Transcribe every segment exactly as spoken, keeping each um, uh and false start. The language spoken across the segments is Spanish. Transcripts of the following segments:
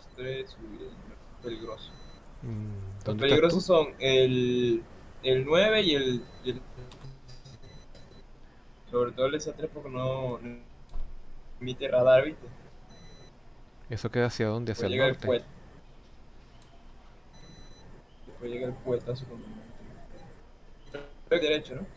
dos, tres, uy, peligroso. Mm, Los ¿Dónde estás tú? peligrosos son el, el nueve y el, y el- sobre todo el S tres porque no, no emite radar, ¿viste? ¿Eso queda hacia dónde? ¿Hacia Después el llega el norte? puente, después llega el puertazo con el derecho, ¿no?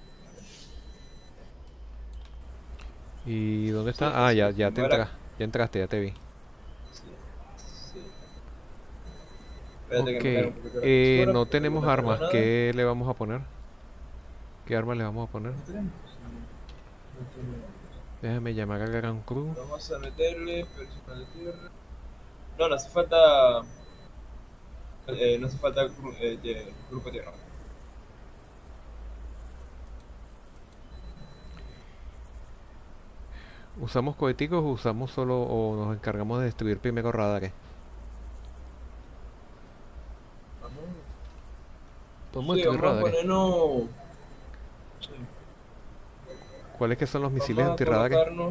¿Y dónde Sí, está? Ah, sí, ya, ya te mueve la... entras. Ya entraste, ya te vi. Sí, sí. Espérate que Ok, me cargue un poquito la eh, textura no porque todavía tenemos no he cargado armas. nada. ¿Qué le vamos a poner? ¿Qué armas le vamos a poner? ¿No tenemos? No tenemos. Déjame llamar a Gran Crew. Vamos a meterle personal de tierra. No, no hace falta. Eh, no hace falta gru- eh, de- grupo de tierra. ¿Usamos coheticos o usamos solo o nos encargamos de destruir primero radares? Vamos. Podemos Sí, destruir vamos a radares. ponernos. Sí, ¿Cuáles que son los misiles vamos a antirradares? colocarnos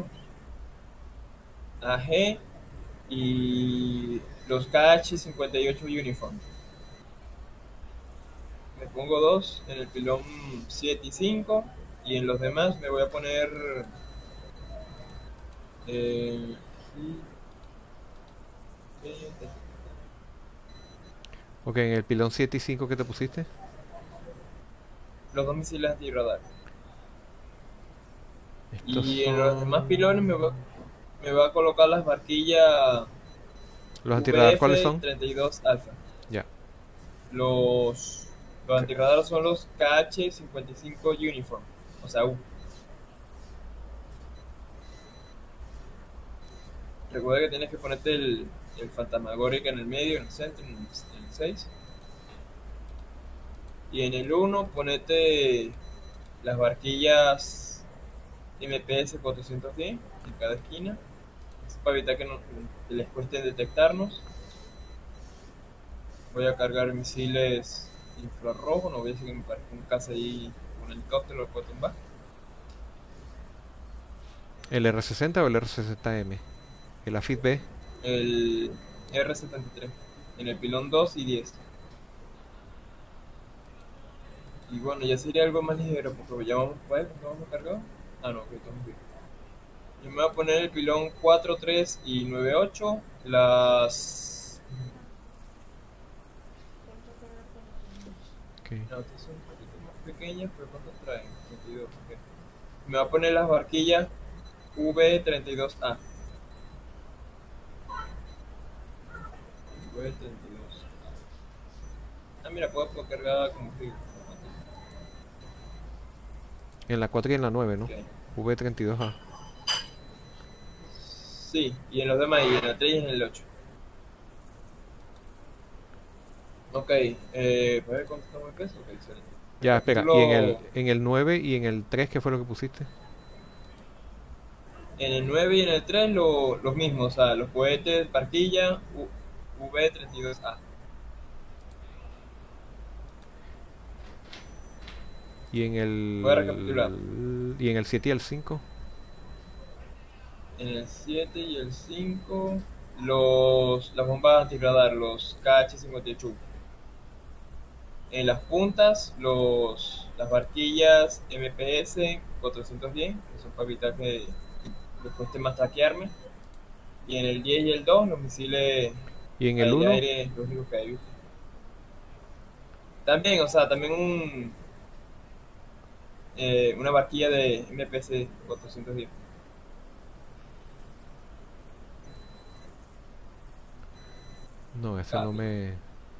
A G y los K H cincuenta y ocho Uniform. Me pongo dos en el pilón siete y cinco y en los demás me voy a poner. Eh, Ok, en el pilón siete y cinco que te pusiste. los dos misiles antirradar. Estos Y en los demás pilones me va, son... me va a colocar las barquillas ¿Los antirradar cuáles V F son? treinta y dos Alpha. Ya. Los, los Ok. antirradar son los K H cincuenta y cinco Uniform, o sea, U. Recuerda que tienes que ponerte el, el Fantasmagórica en el medio, en el centro, en el, en el seis. Y en el uno ponete las barquillas M P S cuatrocientos diez en cada esquina. Es para evitar que, no- que les cueste detectarnos. Voy a cargar misiles infrarrojos, no voy a decir que me parezca un caza ahí, un helicóptero lo puedo tumbar. ¿El R sesenta o el R sesenta M? El AFIT B. El R setenta y tres en el pilón dos y diez. Y bueno, ya sería algo más ligero porque ya vamos, ¿cuál? ¿No vamos cargado? Ah, no, ok, estamos bien. Yo me voy a poner el pilón cuatro tres y nueve ocho. Las. Ok. No, estas son un poquito más pequeñas, pero ¿cuántas traen? treinta y dos, ok. Me voy a poner las barquillas V treinta y dos A. V treinta y dos. Ah, mira, puedo, puedo cargar como que. En la cuatro y en la nueve, ¿no? Ok. V treinta y dos A. Sí, y en los demás, y en el tres y en el ocho. Ok, eh, ¿para ver cuánto estamos de peso? Ok, excelente. Ya, espera. ¿Y en el, Recapitulo. en el nueve y en el tres qué fue lo que pusiste? En el nueve y en el tres lo, los mismos, o sea, los cohetes, parquilla, V treinta y dos A. ¿Y en Voy a recapitular. el... ¿Y en el siete y el cinco? En el siete y el cinco los, las bombas antirradar, los K H cincuenta y ocho. En las puntas, los, las barquillas M P S cuatrocientos diez, que son para evitar que les cueste más traquearme. Y en el diez y el dos los misiles ¿Y en el uno? aire-aire, los únicos que hay, ¿viste? También, o sea, también un, eh, una barquilla de M P C cuatrocientos diez. No, ese no Capi. me...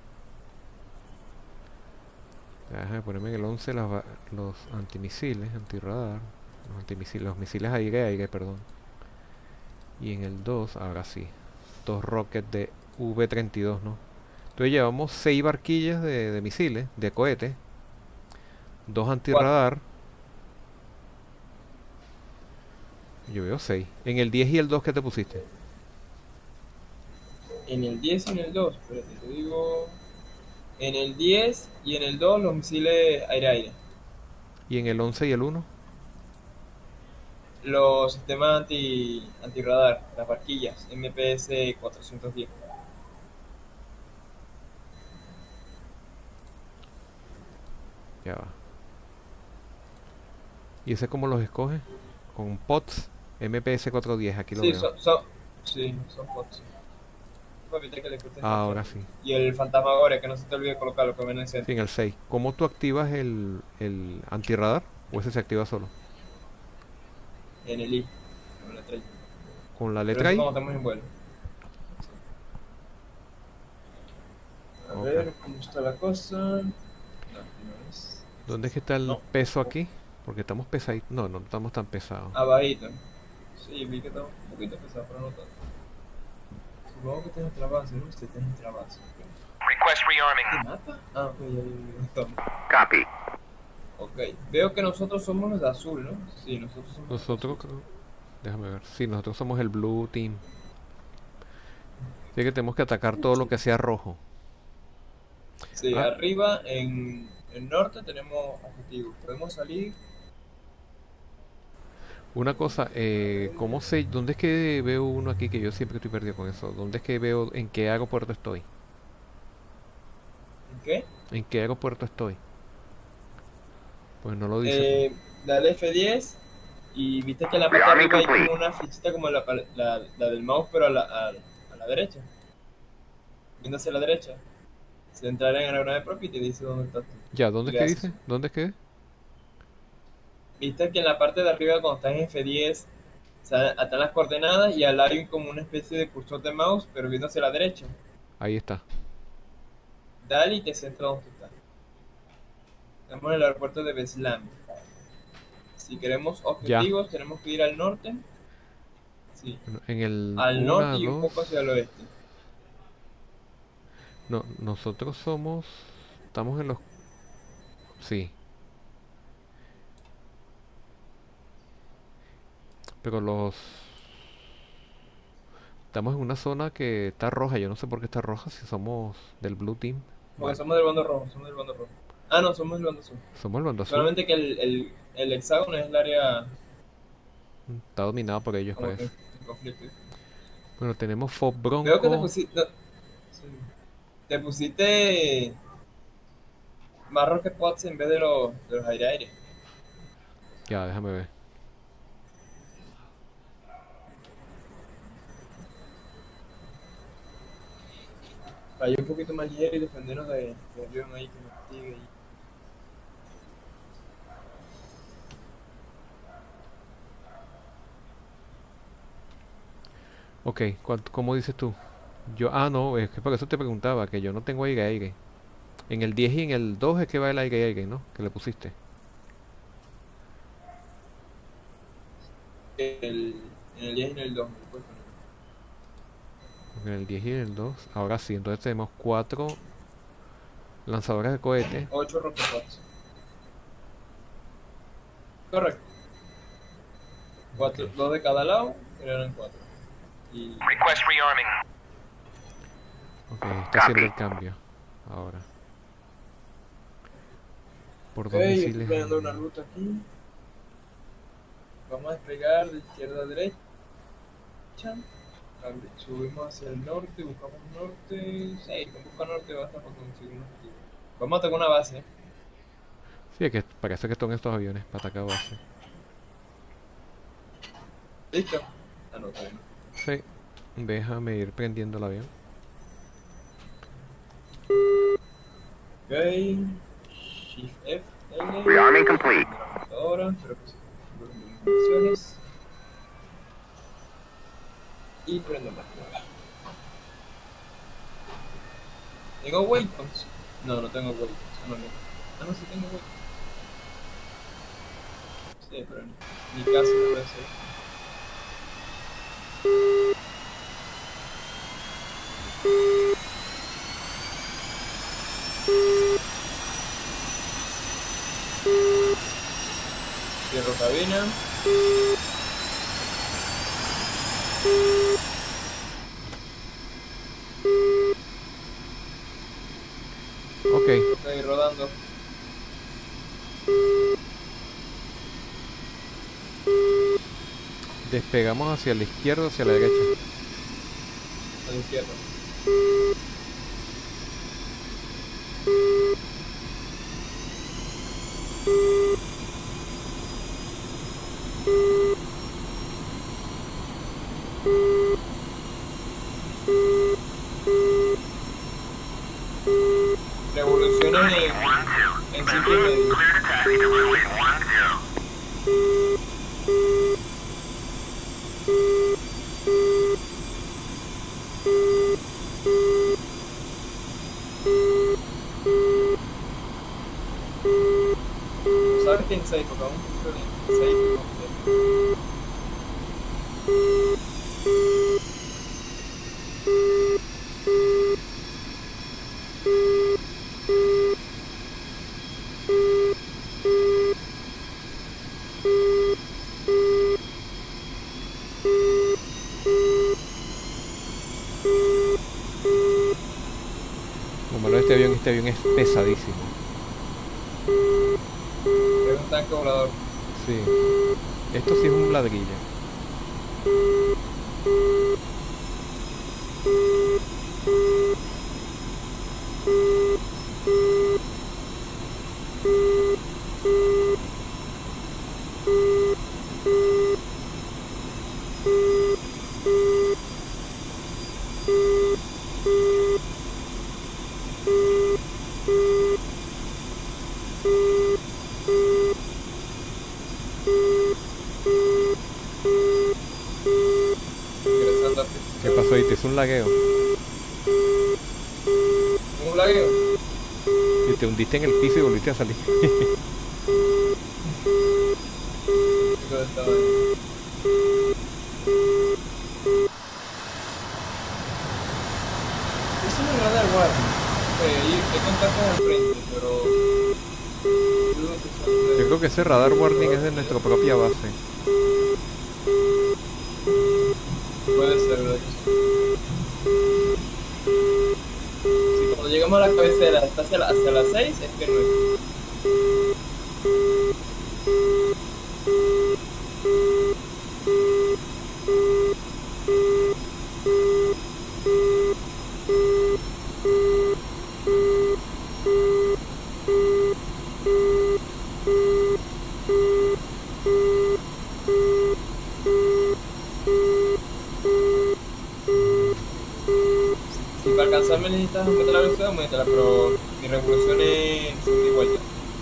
Déjame ponerme en el once las ba- los antimisiles, antirradar. Los antimisiles, los misiles aire-aire, perdón. Y en el dos, ahora sí. Dos rockets de V treinta y dos, ¿no? Entonces llevamos seis barquillas de, de misiles, de cohetes. Dos Cuatro. antirradar. Yo veo seis. En el diez y el dos, ¿qué te pusiste? En el diez y en el dos, espérate, te digo. En el diez y en el dos los misiles aire-aire. ¿Y en el once y el uno? Los sistemas anti, antirradar, las barquillas M P S cuatrocientos diez. Ya va. ¿Y ese cómo los escoge? Con P O T S M P S cuatrocientos diez, aquí lo Sí, veo. son, son, sí, son pots. Papita que le corten Ah, tanto. ahora sí. Y el fantasmagoria, que no se te olvide colocarlo, que viene en el Sí, centro. en el seis. ¿Cómo tú activas el, el antirradar? ¿O ese se activa solo? En el I, con la estrella. ¿Con la Pero letra eso I? cuando estamos en vuelo. A Ok. ver, ¿cómo está la cosa? No, aquí no es. ¿Dónde es que está el No, peso aquí? Porque estamos pesaditos. No, no estamos tan pesados. abajito. Sí, vi que está un poquito pesado, pero no tanto. Supongo que tienes otra base, ¿no? Si tienes otra base. Request ¿Qué rearming. mapa? Ah, ok, ya, ya, ya, ya. Copy. Ok, veo que nosotros somos los de azul, ¿no? Sí, nosotros somos los de Nosotros azul. creo... Déjame ver. Sí, nosotros somos el Blue Team. Así que tenemos que atacar todo lo que sea rojo. Sí, Ah, arriba en el norte tenemos objetivos. Podemos salir. una cosa, eh, ¿cómo sé? ¿Dónde es que veo uno aquí que yo siempre estoy perdido con eso? ¿Dónde es que veo en qué aeropuerto estoy? ¿En qué? ¿En qué aeropuerto estoy? Pues no lo dice. Eh, dale F diez y viste que en la parte de Rearming arriba hay complete. como una fichita como la, la, la del mouse, pero a la, a, a la derecha. Viendo hacia la derecha. Se entrará en aeronave propia y te dice dónde estás tú. Ya, ¿dónde Y es le que haces. dice? ¿Dónde es que? Viste que en la parte de arriba cuando estás en F diez, o sea, están las coordenadas y al lado hay como una especie de cursor de mouse, pero viendo hacia la derecha. Ahí está. Dale y te centra donde estás. Estamos en el aeropuerto de Beslan. Si queremos Ya. objetivos, tenemos que ir al norte. Sí, Bueno, en el al norte uno, y un dos... poco hacia el oeste. No, nosotros somos... Estamos en los... Sí. Pero los... Estamos en una zona que está roja. Yo no sé por qué está roja si somos del Blue Team. Porque Bueno, somos del bando rojo, somos del bando rojo. Ah, no, somos del bando azul. somos el bando azul. Solamente que el, el, el hexágono es el área Está dominado por ellos, como que parece. en conflicto. Bueno, tenemos Fob Veo que te Bronco. pusiste... no, sí. Te pusiste más rocket pods en vez de los, de los aire aire. Ya, déjame ver. Para ir un poquito más ligero y defendernos de, de avión ahí que nos sigue ahí. Ok, ¿cuánto- ¿cómo dices tú? Yo, ah, no, es que por eso te preguntaba, que yo no tengo aire aire. En el diez y en el dos es que va el aire aire, ¿no? Que le pusiste. El, en el diez y en el dos. Pues, En el diez y en el dos. Ahora sí, entonces tenemos cuatro lanzadores de cohete. ocho rocket pods. Correcto. Cuatro, Ok, dos de cada lado, eran cuatro. Y Request rearming. ok, está haciendo Copy. el cambio. Ahora. Por ok, dos estoy misiles. planeando una ruta aquí. Vamos a despegar de izquierda a derecha. Cambi- Subimos hacia el norte, buscamos norte. Sí, con buscar norte basta para conseguir un objetivo. Vamos a tener una base. Sí, es que parece que son estos aviones para atacar base. ¿Listo? Ah, no, todavía no. Sí, déjame ir prendiendo el avión. Ok. Shift F, L. Rearming complete. Ahora, espero que se configuren las funciones. Y prendo más. ¿Tengo waypoints? No, no tengo waypoints. Ah, no, no. Ah, no, sí tengo waypoints. Sí, pero en mi caso no lo sé. Cierro cabina. Ok, Estoy rodando. despegamos hacia la izquierda o hacia la derecha. A la izquierda. pie y medio. Clear to taxi to runway one zero. ¿Sabes quién es ahí? Porque aún no sé ahí. Lo malo de este avión, este avión es pesadísimo. Es un tanque volador. Sí. Esto sí es un ladrillo. Ingresando a ¿Qué pasó ahí? Te hizo un lagueo. un lagueo. Y te hundiste en el piso y volviste a salir. Chico, estaba ahí. Es un radar warning. Eh, y hay contactos al frente, pero dudo que sea de- Yo creo que ese radar warning es de nuestra propia base. Puede ser, ¿verdad? Que sí. Si cuando llegamos a la cabecera está hacia, la- hacia las seis, es que no es. Si para alcanzarme necesitas aumentar la velocidad, aumentala, pero mi revolución es segunda y vuelta.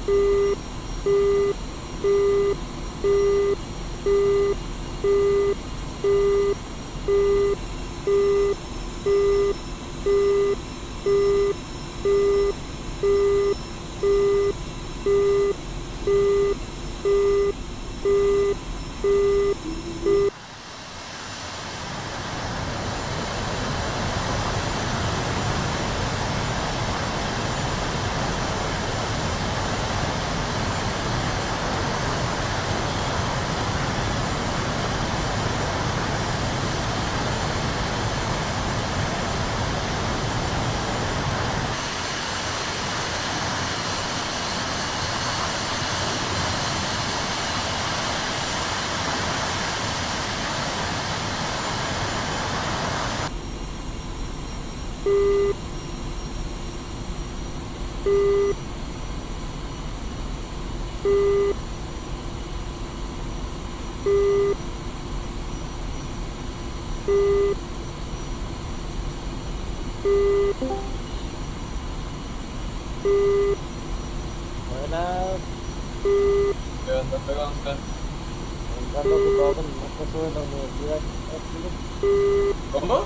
Buenas, ¿Qué onda, pegando? andando ocupado con unas cosas de la universidad. ¿Cómo?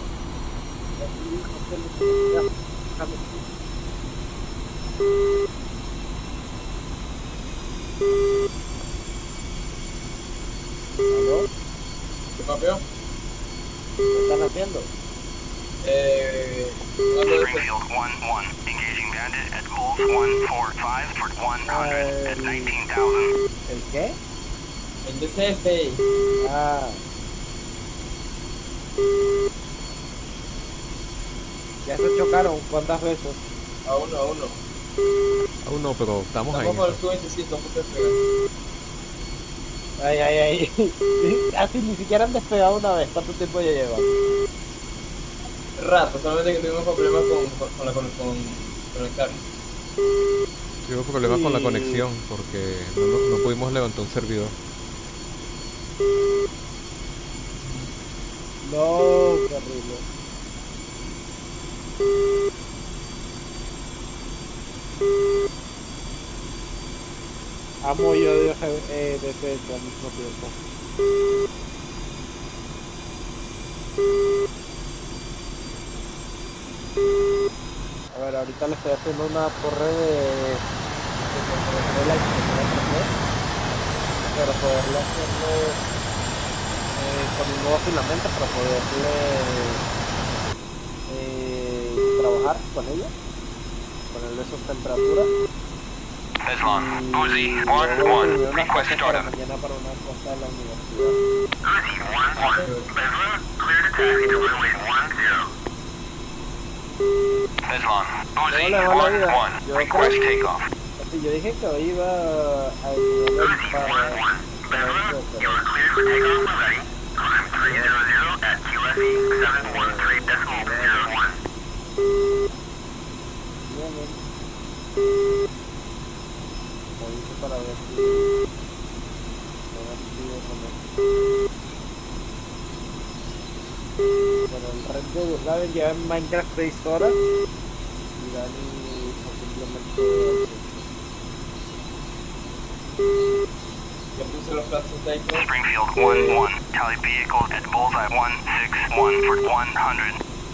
¿Aló? ¿Qué papeo? ¿Qué están haciendo? Eh. Jugando de Springfield one one. Engaging bandit at Bulls one four five for one hundred at nineteen thousand. ¿El qué? El D C S. Ah. Ya se chocaron, ¿cuántas veces? A uno, a uno. Aún no, pero estamos ahí. Estamos con el Su veinticinco, ¿cómo te pegas? Ay, ay, ay. Así ni siquiera han despegado una vez. ¿Cuánto tiempo ya lleva? Rato, solamente que tuvimos problemas con, con, con la con, con conectarnos. Tuve problemas con la Sí. conexión porque no, no- no pudimos levantar un servidor. No, qué horrible. amo y odio eh, defensa al mismo tiempo. A ver, ahorita le estoy haciendo una torre de, de control de la impresora, pero poderle hacerle eh, con un nuevo filamento para poderle eh, trabajar con ella, ponerle sus temperaturas. Heslon, Uzi, Y one, luego one, imprimir unas request cosas para startup. mañana para una cosa de la universidad. Uzi, one, one, Heslon, clear to taxi to runway one zero. Heslon, Uzi, Hola, hola, one, vida. one, Yo request creo- takeoff. Así, yo dije que hoy iba a enseñarle Uzi, para, one, one, para Heslon, esto, you pero are cleared for takeoff when ready. Climb three hundred at Q F E seven one three decimal zero one. bien, bien. Lo hice para ver si me da sentido con esto. Bueno, el Red Dead Raven lleva en Minecraft seis horas y Dani pues, simplemente Ya puse los flaps de Taiko. Springfield one one, tally vehicles at bullseye one six one for one hundred.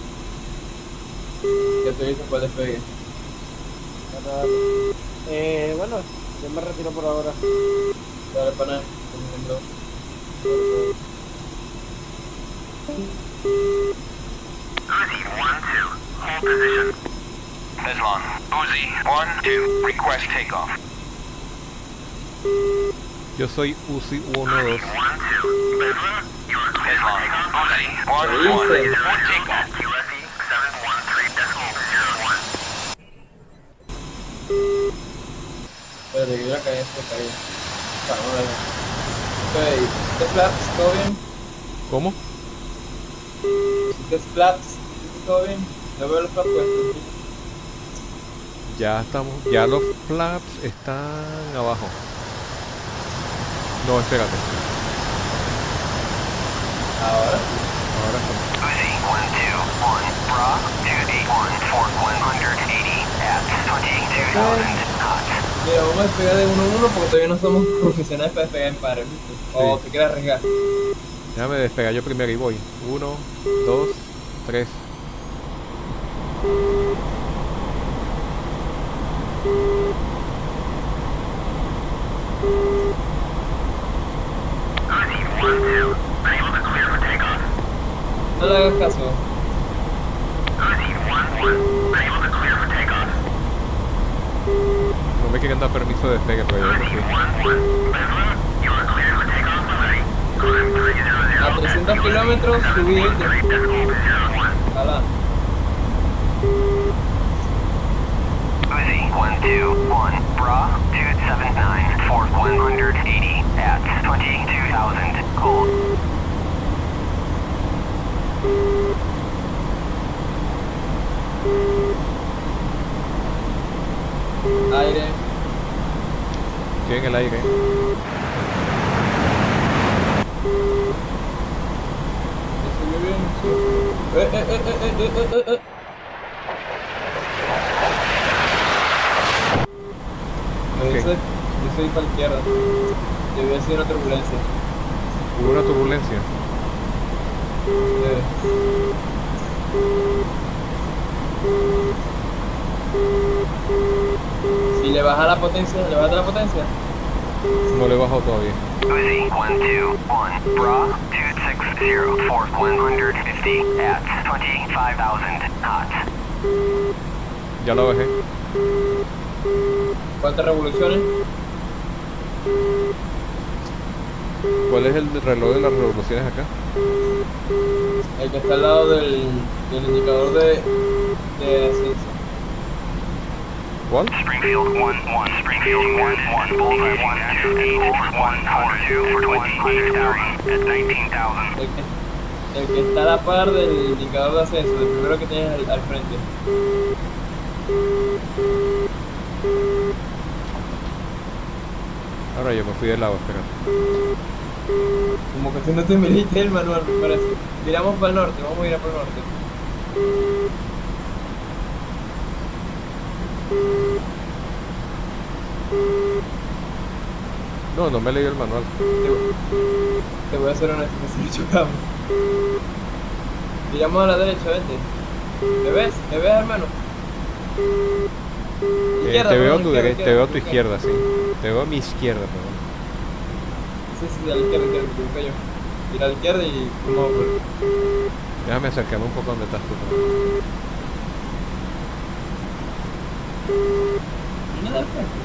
Ya te dije cuál despegue. Dale, dale. Eh, bueno, yo me retiro por ahora. Dale, pana. Uzi one two, hold position. Heslon, Uzi one two, request takeoff. Yo soy Uzi uno Uzi dos. one two, Heslon, you are clear for takeoff. Uzi one ¿Qué one, dice? zero takeoff. Q F E seven one three decimal zero one. Espérate, que yo la caí, se caí. Vamos a ver. Ok, ¿hiciste flaps? ¿Todo bien? ¿Cómo? ¿Hiciste flaps? ¿Hiciste todo bien? No veo los flaps puestos. Ya estamos, ya los flaps están abajo. No, espérate. Ahora. Ahora estamos. Uzi one two one, bra two eight one for one hundred eighty at twenty-two thousand knots. Mira, vamos a despegar de uno a uno porque todavía no somos profesionales para despegar en pares, ¿viste? O Sí. te quieres arriesgar. Déjame despegar yo primero y voy. Uno, dos, tres. Uzi one two, able to clear for takeoff. No le hagas caso. Uzi one one, able to clear for takeoff. No me quieren dar permiso de despegue, pero yo creo que Uzi sí. one one, Bedlam, you are clear for takeoff when ready. Climb three hundred A trescientos kilómetros subí seven one three decimal zero one. Ala. Uzi one two one, bra two seven nine for one hundred eighty at twenty-two thousand cold. Aire. Estoy en el aire. Me subió bien. Sí. Eh, eh, eh, eh, eh, eh, eh, eh. Me Ok. dice, yo soy para la izquierda. Debí haber sido una turbulencia. Hubo una turbulencia. Eh, Si le baja la potencia, le baja la potencia. No le he bajado todavía. Uzi one two one, bra two six zero for one hundred fifty at twenty-five thousand knots. Ya lo bajé. ¿Cuántas revoluciones? ¿Cuál es el reloj de las revoluciones acá? El que está al lado del, del indicador de, de ascenso. ¿Cuál? Springfield one one, Springfield one one, bullseye one two eight one four two for twenty-eight thousand at nineteen thousand. El que, el que está a la par del indicador de ascenso, del primero que tienes al, al frente. Ahora yo me fui del lado, espera. Como que tú no te miriste el manual, me parece. Miramos para el norte, vamos a ir a para el norte. No, no me he leído el manual. Te, te voy a hacer una explicación, chocamos. Tiramos a la derecha, vete. ¿Me ves? ¿Me ves, hermano? Eh, Izquierda, te veo a perdón, tu izquierda, derecha, te veo a tu izquierda. izquierda, sí. Te veo a mi izquierda, perdón. Sí, sí, a la izquierda, izquierda, me equivoqué yo. Tira a la izquierda y vamos por... Déjame acercarme un poco donde estás tú. Perdón. Mira al frente.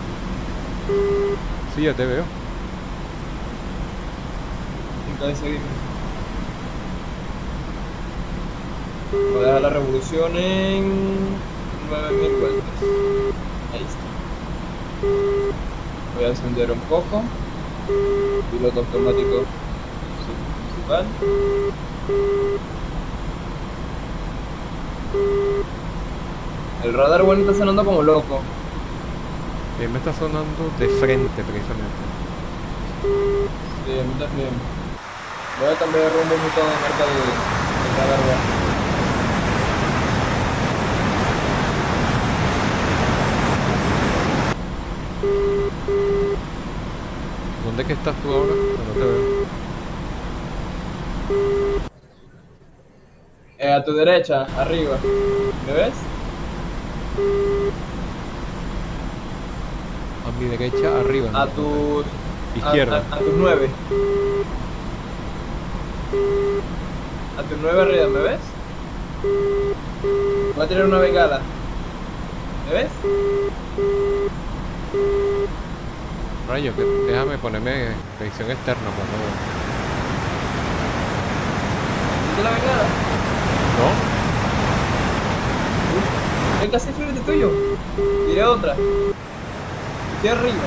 Sí, ya te veo. Entonces seguimos. Voy a dejar la revolución en nueve mil vueltas. Ahí está. Voy a encender un poco. Piloto automático principal. El radar bueno está sonando como loco. Y me está sonando de frente, precisamente. Sí, a mí también. Voy a cambiar de rumbo mucho de marca de, de radar bueno. ¿Dónde que estás tú ahora? No te veo. Eh, a tu derecha, arriba. ¿Me ves? A mi derecha, arriba. A no, tus... Izquierda. A, a, a tus nueve. A tus nueve arriba, ¿me ves? Voy a tirar una bengala. ¿Me ves? Rayo, que déjame ponerme revisión externa cuando veo. ¿Viste la bengala? ¿No? Ven casi frente tuyo. Tiré otra. Estoy arriba.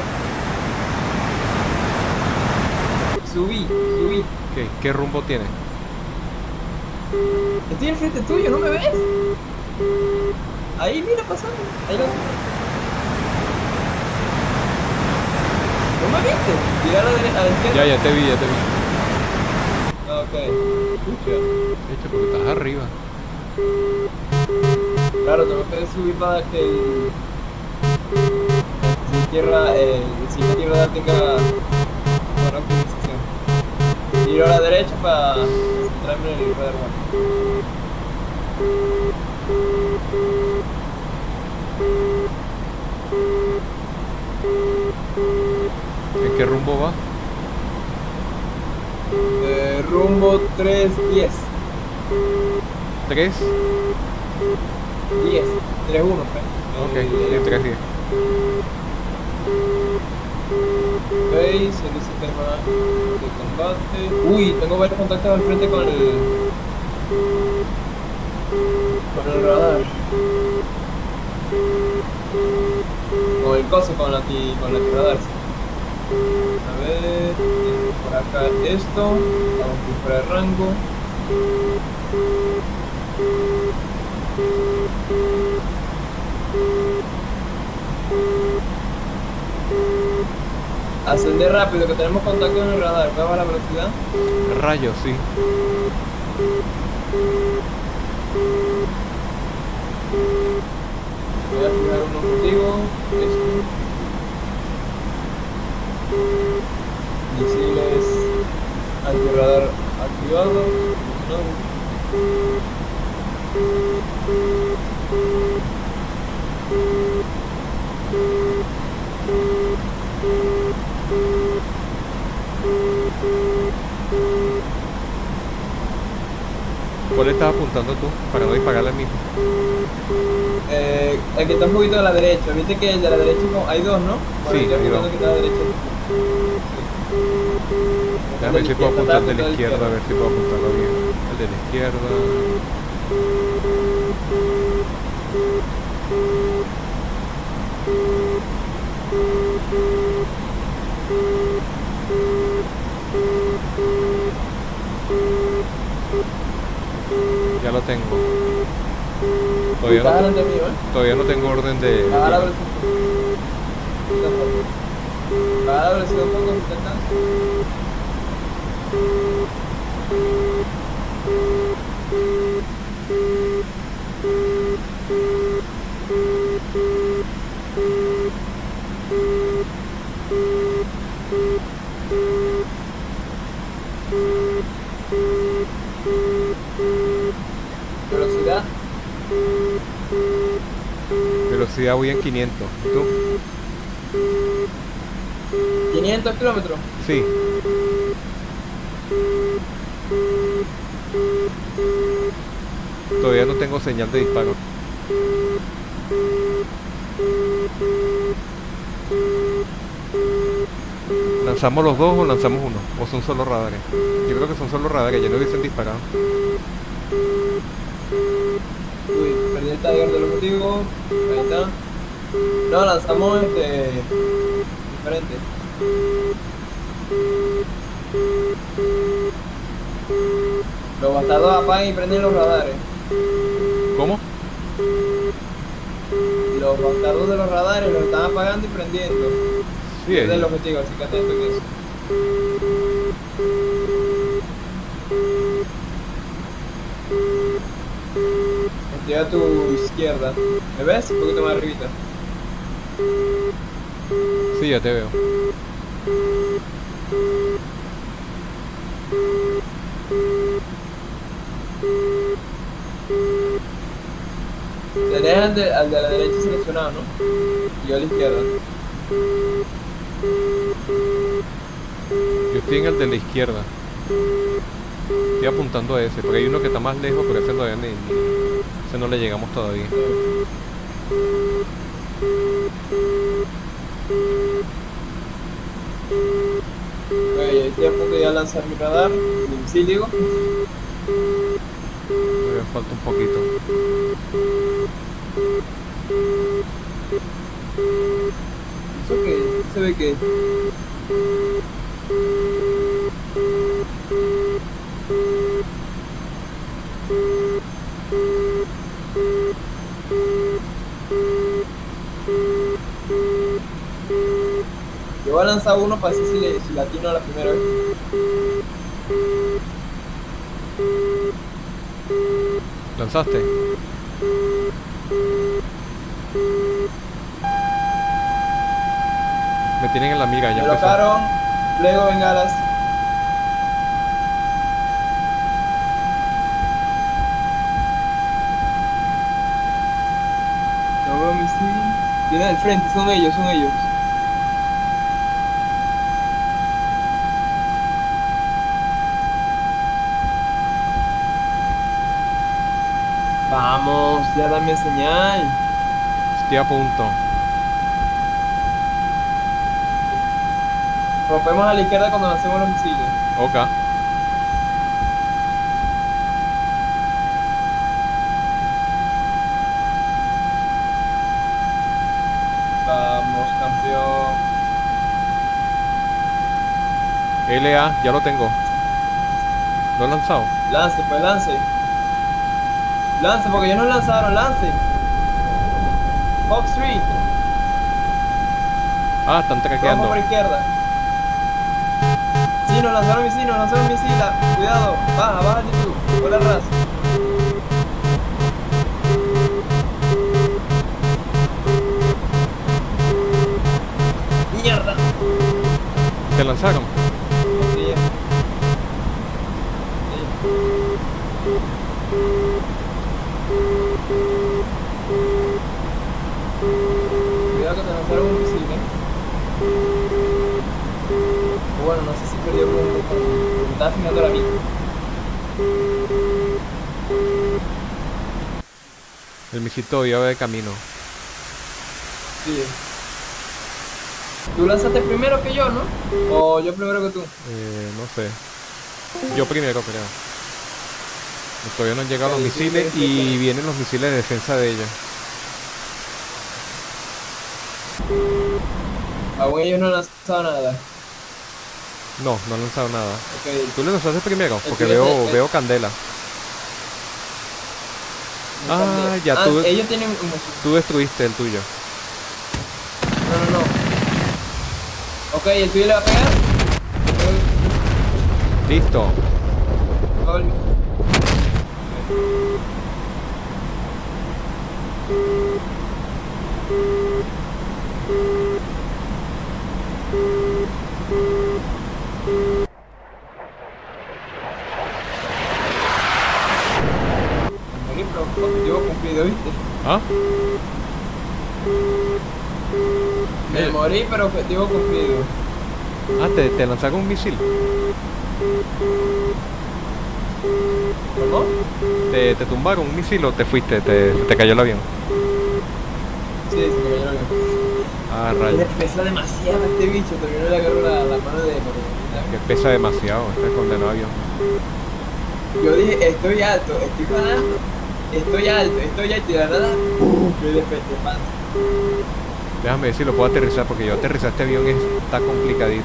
Subí, subí. ¿Qué, qué rumbo tiene? Estoy enfrente tuyo, ¿no me ves? Ahí, mira, pasando. Ahí lo ¿No me viste? Tira a la, derecha, a la izquierda. Ya, ya te vi, ya te vi. Ah, ok. Escucha. De hecho, porque estás arriba. Claro, tengo que subir para que el... el tierra, eh, el sitio tierra tenga buena optimización. Tiro a la derecha para centrarme en el radar one. ¿En qué rumbo va? Eh, rumbo tres diez. ¿Tres? diez. tres uno, pues. Ok, Eh, sí, tres diez. veis el sistema de combate. Uy, tengo varios contactos al frente con el con el radar. Con el coso, con la ti, con la radar. A ver, por acá esto, vamos por fuera de rango. Ascender rápido, que tenemos contacto en el radar. ¿Baja la velocidad? Rayo, sí. Voy a fijar un objetivo. Esto. Misiles antirradar activados. ¿Cuál estás apuntando tú? Para no dispararle al mismo. Eh, el que está un poquito a la derecha. Viste que el de la derecha no- hay dos, ¿no? Bueno, Sí, estoy hay apuntando dos. que está a la derecha. Déjame ver si puedo Está apuntar de la apuntado izquierda, a ver si puedo apuntarlo bien. El de la izquierda. Ya lo tengo. Todavía Está no, delante mío, ¿eh? todavía no tengo orden de... Baja la velocidad. Baja la velocidad un poco si te alcanza. Velocidad. Velocidad voy en quinientos. ¿Y tú? quinientos kilómetros. Sí. Todavía no tengo señal de disparo. ¿Lanzamos los dos o lanzamos uno? ¿O son solo radares? Yo creo que son solo radares, ya no hubiesen disparado. Uy, perdí el taller del objetivo. Ahí está. No, lanzamos este. Diferente. Los bastardos apagan y prenden los radares. ¿Cómo? Los bastardos de los radares los están apagando y prendiendo. Sí, Ese es el es. objetivo, así que atento en eso. Estoy a tu izquierda. ¿Me ves? Un poquito más arribita. Sí, ya te veo. Tenés al de, al de la derecha seleccionado, ¿no? Y yo a la izquierda. Yo estoy en el de la izquierda. Estoy apuntando a ese, porque hay uno que está más lejos, pero ese todavía ni, ni- ese no le llegamos todavía. Ok, estoy a punto de ya lanzar mi radar, mi misil, digo. Todavía falta un poquito. ¿Eso qué es? Se ve que yo voy a lanzar uno para ver si, le, si latino a la primera vez. ¿Lanzaste? Me tienen en la mira, ya Me empezó. locaron, luego bengalas. No veo misil. Vienen al frente, son ellos, son ellos. Vamos, ya dame señal. Estoy a punto. Rompemos a la izquierda cuando lancemos los misiles. Ok. Vamos, campeón. L A, ya lo tengo. ¿Lo he lanzado? Lance, pues lance. Lance, porque ellos no lanzaron, lance. Fox tres, Ah, están vamos traqueando. por izquierda. Sí, nos lanzaron misil, nos lanzaron misil. ah, Cuidado, baja, baja altitud, vuela ras. Mierda. ¿Te lanzaron? Sí, ya. Cuidado que te lanzaron un misil, ¿eh? O bueno, no sé si perdió rumbo porque estaba filmando la vida. El misil todavía va de camino. Sí. ¿Tú lanzaste primero que yo, no? ¿O yo primero que tú? Eh, no sé. Yo primero, creo. Todavía no han llegado los Sí, sí, misiles sí, sí, y sí. vienen los misiles de defensa de ella. Aún ellos no han lanzado nada. No, no han lanzado nada. Ok. ¿Tú le lanzaste primero? Porque tuyo veo, es de- veo candela. no Ah, cambié. ya Ah, tú- ellos tienen un... Tú destruiste el tuyo. No, no, no. Ok, ¿el tuyo le va a pegar? Listo. Va a volver. pero objetivo cumplido, ¿viste? ¿Ah? Me morí, pero objetivo cumplido. Ah, te, te lanzaron un misil. ¿Cómo? Te, te tumbaron un misil o te fuiste, te, te cayó el avión. Sí, se me cayó el avión. Ah, Le rayos. pesa demasiado a este bicho, todavía no le agarro la, la mano de Margarita. Que pesa demasiado este condenado avión. Yo dije, estoy alto, estoy ganando, estoy alto, estoy alto y de la nada, ¡pum! Me despeché, panza. Déjame ver si lo puedo aterrizar porque yo aterrizar este avión es- está complicadito.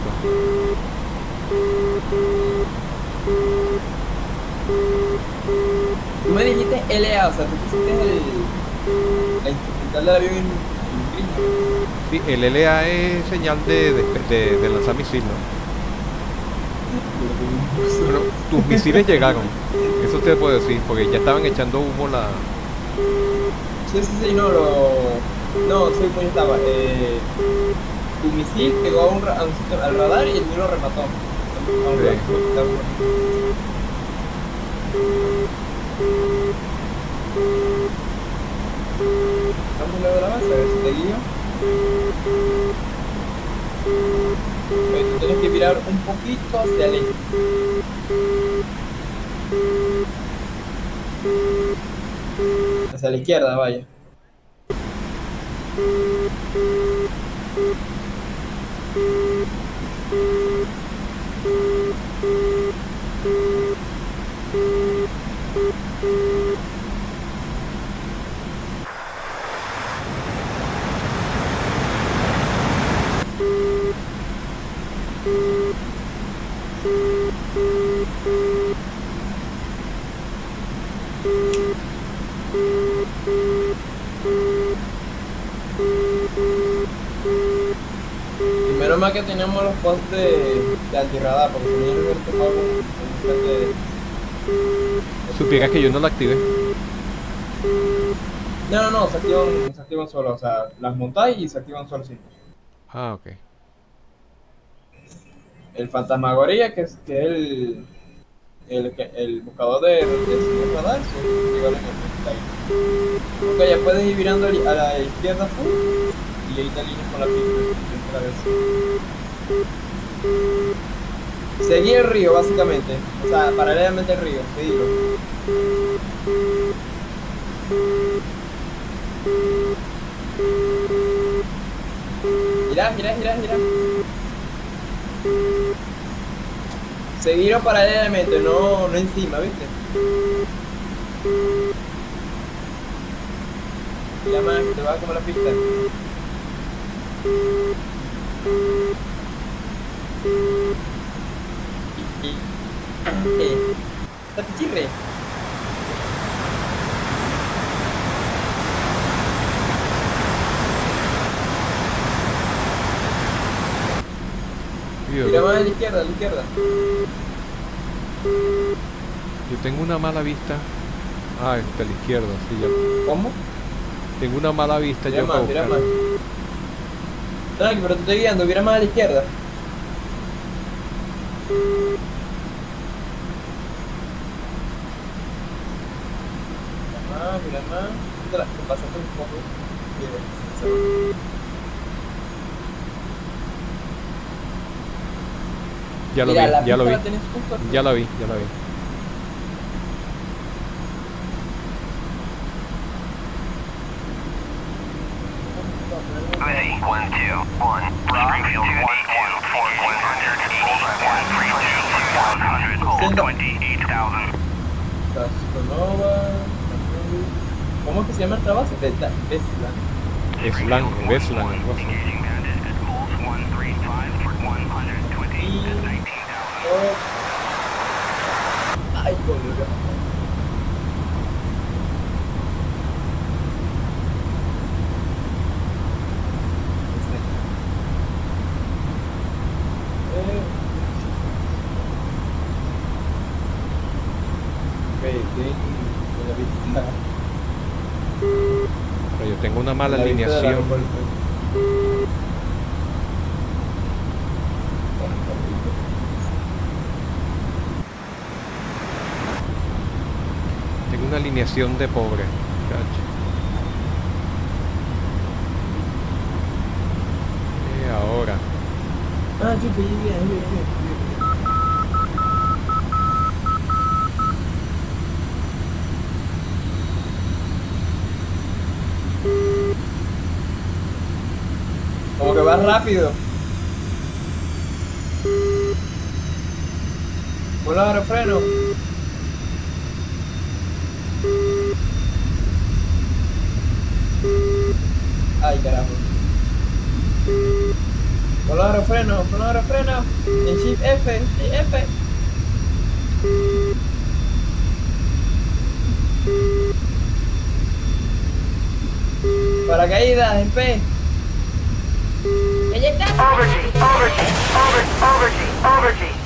Tú me dijiste L A, o sea, tú pusiste el, la instrumental del avión en, en gris. Sí, el L A es señal de, de, de- de lanzar misil, ¿no? Bueno, tus misiles llegaron. Eso te puedo decir, porque ya estaban echando humo la... Sí, sí, sí, no, lo... No, sí, pues estaba. Eh, tu misil llegó a un, ra- a un sitio- al radar y el mío lo remató. A un Sí. radar. Vamos luego la base, a ver si te guío. Ok, tú tienes que mirar un poquito hacia la izquierda. Hacia la izquierda, vaya. Y menos mal que tenemos los postes de, de antirradar, porque si no yo no hubiera tocado con con un set de... Supieras que yo no lo activé. No, no, no, se activan, se activan solo, o sea, las montáis y se activan solo, sí. Ah, ok. El fantasmagoría, que es, que es el, el, que- el buscador de, de señal radar, se activa en el ahí. Ok, ya puedes ir virando a la izquierda full y ahí te alineas con la pista. Seguí el río, básicamente. O sea, paralelamente al río, seguilo. Girá, girá, girá, girá. Seguirlo paralelamente, no, no encima, ¿viste? Ya más, que te va como la pista. Y, y, eh, está pichirre. Yo, Mira más a la izquierda, a la izquierda. yo tengo una mala vista. Ah, está a la izquierda, sí, ya. ¿Cómo? Tengo una mala vista Mira yo para más, mira más. buscar. Tranqui, pero te estoy guiando, mira más a la izquierda. Mira más, mira más. Te la te pasaste un poco. Mira, Ya lo mira, la vi, ya lo vi. pista la tenés justo así. Ya la vi, ya la vi. Busy, one two one. Springfield, one two four one hundred eighty, one three two one hundred, hold twenty-eight thousand. Casconova. ¿Cómo es que se llama esta base? Beta, Vesla. Slang, Veslan, algo así. Engaging bandit at Pulse one three five for one hundred twenty and nineteen thousand. Ay, coño. Pero yo tengo una mala alineación. Tengo una una alineación de pobre. Cacho. Eh, ahora. Ah, chucha, bien, bien, bien, bien. Como que va rápido. Ponle ahora freno. Ay, carajo. Ponle ahora freno, ponle ahora freno. En Shift F, Shift F. Paracaídas, en P. ¡Eyectar! Overgy, overgy, over, overgy, overgy.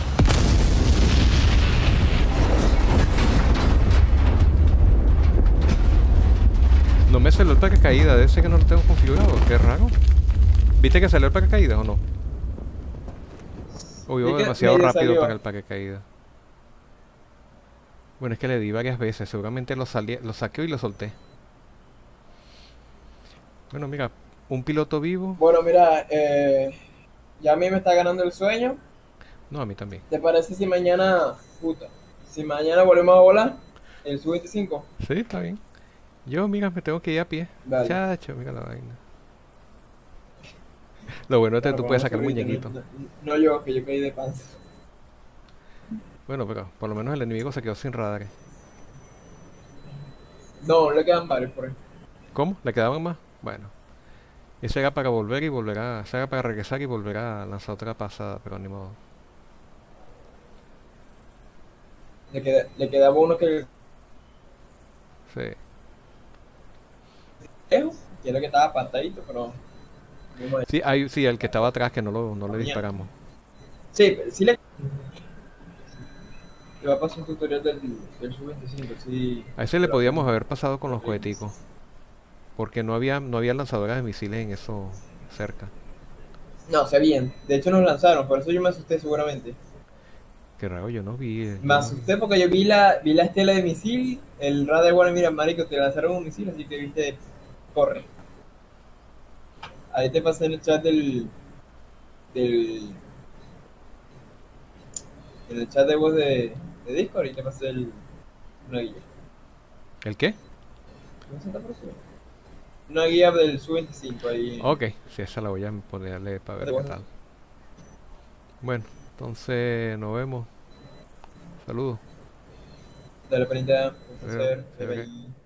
No me salió el paracaídas, debe ser que no lo tengo configurado, qué raro. ¿Viste que salió el paracaídas o no? O iba Vi que demasiado medio rápido salió. para el paracaídas. Bueno, es que le di varias veces, seguramente lo, salí, lo saqué y lo solté. Bueno, mira, un piloto vivo. Bueno, mira, eh, ya a mí me está ganando el sueño. No, a mí también. ¿Te parece si mañana, puta, si mañana volvemos a volar el Su veinticinco? Sí, está bien. Yo, mira, me tengo que ir a pie. Dale. Chacho, mira la vaina. Lo bueno es que Bueno, tú pero puedes no sacar el subiste, muñequito. No, no- no yo, que yo caí de panza. Bueno, pero por lo menos el enemigo se quedó sin radares. No, le quedan varios por ahí. ¿Cómo? ¿Le quedaban más? Bueno. Ese era para volver y volver a... Ese era para regresar y volver a lanzar otra pasada, pero ni modo. Le, queda, le quedaba uno que Sí. lejos, que era que estaba apartadito, pero... mismo de- Sí, hay, sí, el que estaba atrás que no, lo, no le disparamos. Sí, pero sí le... Le va a pasar un tutorial del, del Su veinticinco, sí. A ese le podíamos haber pasado con los coheticos. Porque no había, no había lanzadoras de misiles en eso cerca. No, se bien. De hecho nos lanzaron, por eso yo me asusté seguramente. Qué raro, yo no vi. eh, yo Me no- asusté porque yo vi la, vi la estela de misil, el radar, bueno, mira, marico, te lanzaron un misil, así que viste, corre. Ahí te pasé en el chat del, del, en el chat de voz de, de Discord y te pasé el, una guía. ¿El qué? ¿Cómo se está por eso? Una guía del Su veinticinco ahí. Ok, sí, esa la voy a ponerle para ver De qué bueno. tal. Bueno, entonces nos vemos. Saludos. Dale, prenda, Bueno, profesor, sí, ok. bye bye.